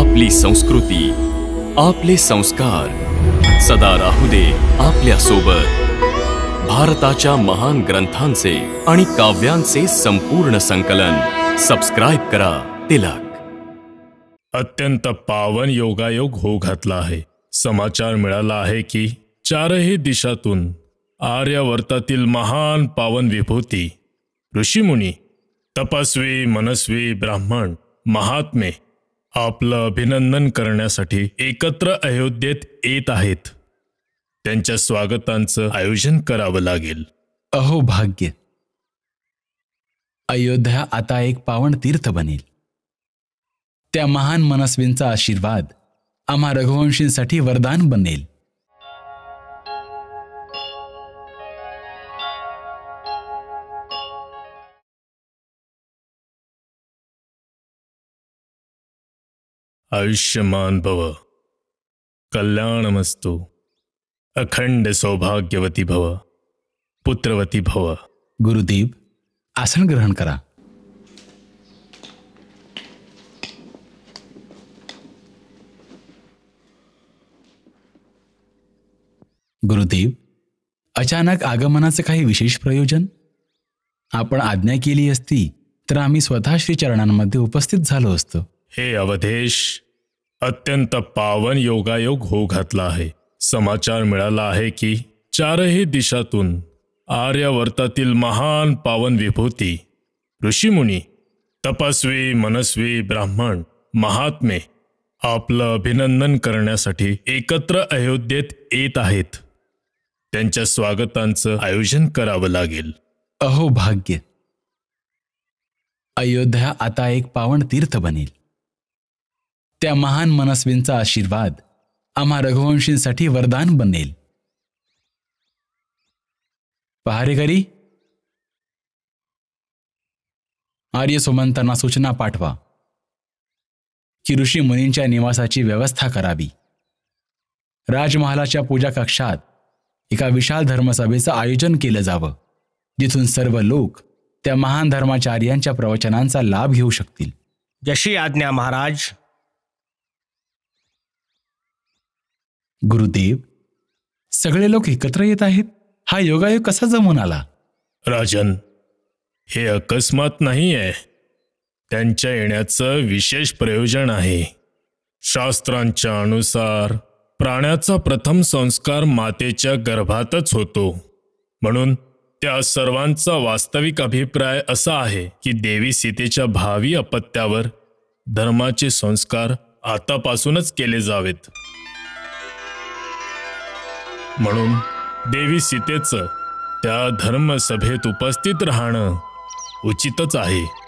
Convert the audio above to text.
आपली संस्कृती, आपले संस्कार सदा राहू दे आपल्या सोबत. भारताच्या महान ग्रंथांचे आणि काव्यांचे संपूर्ण संकलन सबस्क्राइब करा तिलक. अत्यंत पावन योगायोग हो घातला आहे. समाचार मिळाला आहे की चारही दिशातून आर्यावर्तातील महान पावन विभूती, ऋषीमुनी, तपस्वी, मनस्वी, ब्राह्मण, महात्मे आपलं अभिनंदन करण्यासाठी एकत्र अयोध्येत येत आहेत. त्यांच्या स्वागतांचं आयोजन करावं लागेल. अहो भाग्य! अयोध्या आता एक पावन तीर्थ बनेल. त्या महान मनस्वींचा आशीर्वाद आम्हा रघुवंशींसाठी वरदान बनेल. आयुष्यमान भव, कल्याणमस्तु, अखंड सौभाग्यवती भव, पुत्रवती भव. गुरुदेव, आसन ग्रहण करा. गुरुदेव, अचानक आगमनाचं काही विशेष प्रयोजन? आपण आज्ञा केली असती तर आम्ही स्वतः श्री चरणांमध्ये उपस्थित झालो असतो. हे अवधेश, अत्यंत पावन योगायोग हो घातला आहे. समाचार मिळाला आहे की चारही दिशातून आर्यावर्तातील महान पावन विभूती, ऋषीमुनी, तपस्वी, मनस्वी, ब्राह्मण, महात्मे आपलं अभिनंदन करण्यासाठी एकत्र अयोध्येत येत आहेत. त्यांच्या स्वागतांचं आयोजन करावं लागेल. अहो भाग्य! अयोध्या आता एक पावन तीर्थ बनेल. त्या महान मनस्वींचा आशीर्वाद आम्हा रघुवंशींसाठी वरदान बनेल. पहारेकरी, आर्य सुमंतांना सूचना पाठवा की ऋषी मुनींच्या निवासाची व्यवस्था करावी. राजमहालाच्या पूजा कक्षात एका विशाल धर्मसभेचं आयोजन केलं जावं, जिथून सर्व लोक त्या महान धर्माचार्यांच्या प्रवचनांचा लाभ घेऊ शकतील. जशी आज्ञा महाराज. गुरुदेव, सगळे लोक एकत्र येत आहेत. हा योगायोग कसा जमून आला? राजन, हे अकस्मात नाही आहे. त्यांच्या येण्याचं विशेष प्रयोजन आहे. शास्त्रांच्या अनुसार प्राण्याचा प्रथम संस्कार मातेच्या गर्भातच होतो. म्हणून त्या सर्वांचा वास्तविक अभिप्राय असा आहे की देवी सीतेच्या भावी अपत्यावर धर्माचे संस्कार आतापासूनच केले जावेत. म्हणून देवी सीतेचं त्या धर्मसभेत उपस्थित राहणं उचितच आहे.